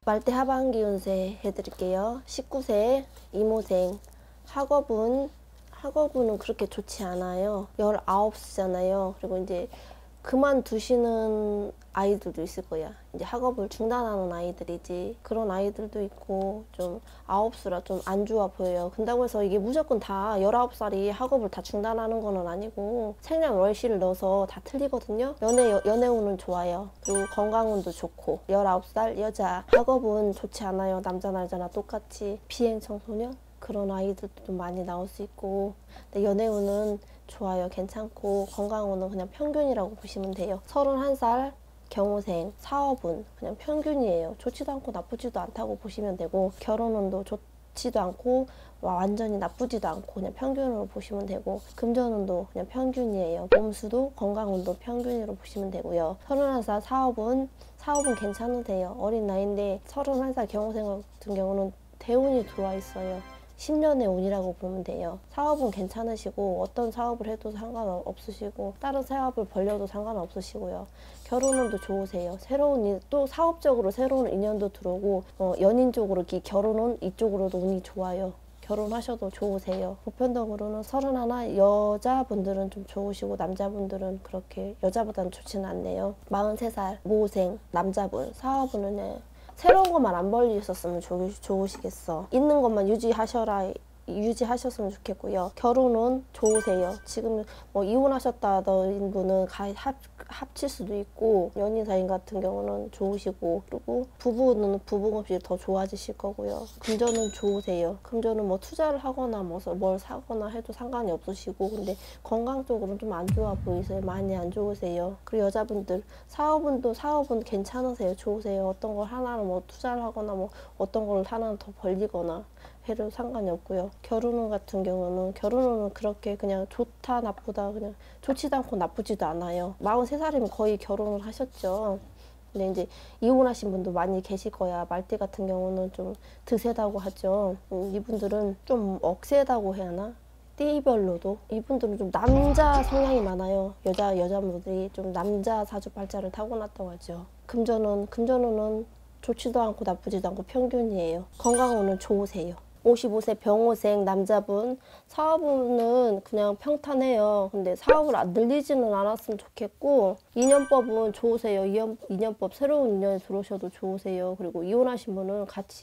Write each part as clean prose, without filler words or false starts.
말대 하반기 운세 해드릴게요. 19세 이모생. 학업은 그렇게 좋지 않아요. 19시잖아요. 그리고 이제 그만두시는 아이들도 있을 거야. 이제 학업을 중단하는 아이들이지. 그런 아이들도 있고, 좀 9수라 좀 안 좋아 보여요. 근다고 해서 이게 무조건 다 19살이 학업을 다 중단하는 건 아니고, 생년월시를 넣어서 다 틀리거든요. 연애운은 좋아요. 그리고 건강운도 좋고, 19살 여자. 학업은 좋지 않아요. 남자나 여자나 똑같이. 비행청소년? 그런 아이들도 좀 많이 나올 수 있고, 근데 연애운은 좋아요. 괜찮고, 건강운은 그냥 평균이라고 보시면 돼요. 31살 경호생. 사업은 그냥 평균이에요. 좋지도 않고 나쁘지도 않다고 보시면 되고, 결혼운도 좋지도 않고 완전히 나쁘지도 않고 그냥 평균으로 보시면 되고, 금전운도 그냥 평균이에요. 몸수도 건강운도 평균으로 보시면 되고요. 31살 사업은 괜찮으세요. 어린 나이인데 31살 경호생 같은 경우는 대운이 들어와 있어요. 10년의 운이라고 보면 돼요. 사업은 괜찮으시고, 어떤 사업을 해도 상관없으시고, 다른 사업을 벌려도 상관없으시고요. 결혼운도 좋으세요. 또 사업적으로 새로운 인연도 들어오고, 연인 쪽으로 결혼운 이쪽으로도 운이 좋아요. 결혼하셔도 좋으세요. 보편적으로는 31 여자분들은 좀 좋으시고, 남자분들은 그렇게 여자보다는 좋지는 않네요. 43살 모생 남자분. 사업은 새로운 것만 안 벌리셨으면 좋으시겠어. 있는 것만 유지하셨으면 좋겠고요. 결혼은 좋으세요. 지금 뭐 이혼하셨다던 분은 합칠 수도 있고, 연인 사이 같은 경우는 좋으시고, 그리고 부부는 부부 없이 더 좋아지실 거고요. 금전은 좋으세요. 금전은 뭐 투자를 하거나 뭘 사거나 해도 상관이 없으시고, 근데 건강 쪽으로는 좀 안 좋아 보이세요. 많이 안 좋으세요. 그리고 여자분들 사업은 괜찮으세요. 좋으세요. 어떤 걸 하나는 뭐 투자를 하거나 뭐 어떤 걸 하나는 더 벌리거나 해도 상관이 없고요. 결혼운 같은 경우는 그렇게 그냥 좋다 나쁘다, 그냥 좋지도 않고 나쁘지도 않아요. 43살이면 거의 결혼을 하셨죠. 근데 이제 이혼하신 분도 많이 계실 거야. 말띠 같은 경우는 좀 드세다고 하죠. 이분들은 좀 억세다고 해야 하나? 띠별로도 이분들은 좀 남자 성향이 많아요. 여자분들이 좀 남자 사주팔자를 타고났다고 하죠. 금전운은 좋지도 않고 나쁘지도 않고 평균이에요. 건강운은 좋으세요. 55세 병호생 남자분. 사업운은 그냥 평탄해요. 근데 사업을 늘리지는 않았으면 좋겠고, 인연법은 좋으세요. 인연법 새로운 인연이 들어오셔도 좋으세요. 그리고 이혼하신 분은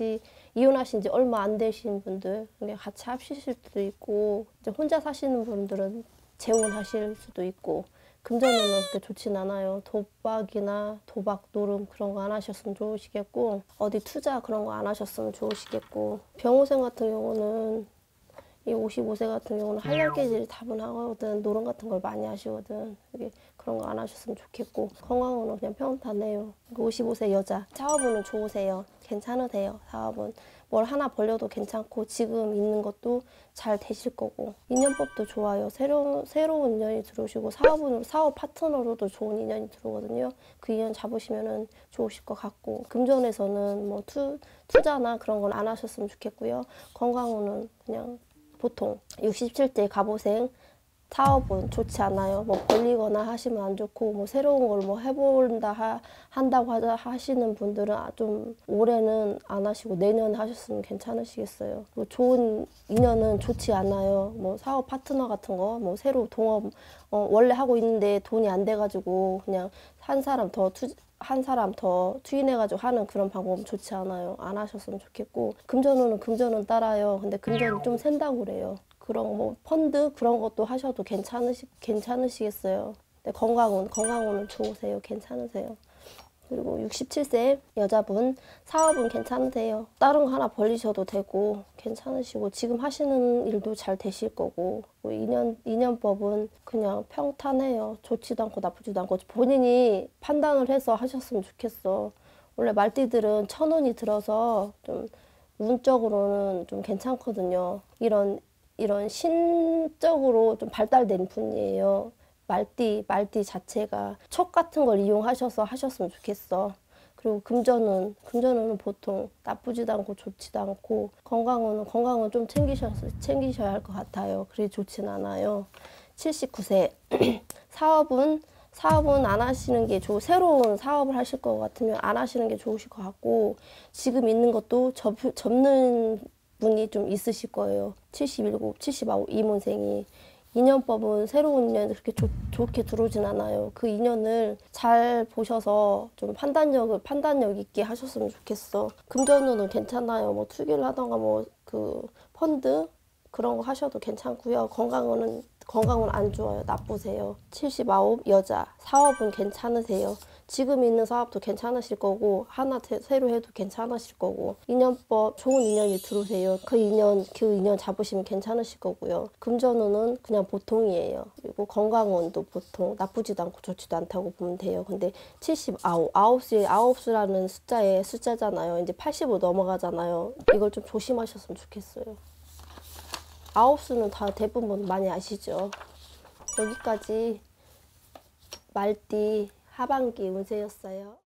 이혼하신 지 얼마 안 되신 분들 그냥 같이 합치실 수도 있고, 이제 혼자 사시는 분들은 재혼하실 수도 있고, 금전운은 그렇게 좋진 않아요. 도박이나 도박, 노름 그런 거 안 하셨으면 좋으시겠고, 어디 투자 그런 거 안 하셨으면 좋으시겠고, 병호생 같은 경우는 이 55세 같은 경우는 활력계질이 다분하거든. 노름 같은 걸 많이 하시거든. 그런 거 안 하셨으면 좋겠고, 건강운은 그냥 평탄해요. 55세 여자. 사업운은 좋으세요. 괜찮으세요. 사업은 뭘 하나 벌려도 괜찮고, 지금 있는 것도 잘 되실 거고, 인연법도 좋아요. 새로운 인연이 들어오시고, 사업 파트너로도 좋은 인연이 들어오거든요. 그 인연 잡으시면은 좋으실 것 같고, 금전에서는 뭐 투자나 그런 건 안 하셨으면 좋겠고요. 건강운은 그냥 보통 67대 갑오생. 사업은 좋지 않아요. 뭐 벌리거나 하시면 안 좋고, 뭐 새로운 걸 뭐 한다고 하시는 분들은 좀 올해는 안 하시고 내년에 하셨으면 괜찮으시겠어요. 뭐 좋은 인연은 좋지 않아요. 뭐 사업 파트너 같은 거, 뭐 새로 동업, 원래 하고 있는데 돈이 안 돼가지고 그냥 한 사람 더 투인해가지고 하는 그런 방법은 좋지 않아요. 안 하셨으면 좋겠고, 금전은 따라요. 근데 금전이 좀 샌다고 그래요. 그런 뭐 펀드 그런 것도 하셔도 괜찮으시겠어요. 네, 건강운은 좋으세요. 괜찮으세요. 그리고 67세 여자분. 사업은 괜찮으세요. 다른 거 하나 벌리셔도 되고 괜찮으시고, 지금 하시는 일도 잘 되실 거고, 뭐 인연법은 그냥 평탄해요. 좋지도 않고 나쁘지도 않고, 본인이 판단을 해서 하셨으면 좋겠어. 원래 말띠들은 천운이 들어서 좀 운적으로는 좀 괜찮거든요. 이런 신적으로 좀 발달된 분이에요. 말띠 자체가 척 같은 걸 이용하셔서 하셨으면 좋겠어. 그리고 금전운은 보통 나쁘지도 않고 좋지도 않고, 건강은 좀 챙기셔야 할 것 같아요. 그리 좋진 않아요. 79세 사업은 사업은 안 하시는 게 새로운 사업을 하실 것 같으면 안 하시는 게 좋으실 것 같고, 지금 있는 것도 접는 분이 좀 있으실 거예요. 77, 79 이문생이. 인연법은 새로운 인연이 그렇게 좋게 들어오진 않아요. 그 인연을 잘 보셔서 좀 판단력 있게 하셨으면 좋겠어. 금전운은 괜찮아요. 뭐 투기를 하던가 뭐 그 펀드 그런 거 하셔도 괜찮고요. 건강은 안 좋아요. 나쁘세요. 79 여자. 사업은 괜찮으세요. 지금 있는 사업도 괜찮으실 거고, 하나 새로 해도 괜찮으실 거고, 인연법 좋은 인연이 들어오세요. 그 인연 잡으시면 괜찮으실 거고요. 금전운은 그냥 보통이에요. 그리고 건강운도 보통, 나쁘지도 않고 좋지도 않다고 보면 돼요. 근데 79 아홉수라는 숫자잖아요. 이제 85 넘어가잖아요. 이걸 좀 조심하셨으면 좋겠어요. 아홉수는 다 대부분 많이 아시죠? 여기까지 말띠 하반기 운세였어요.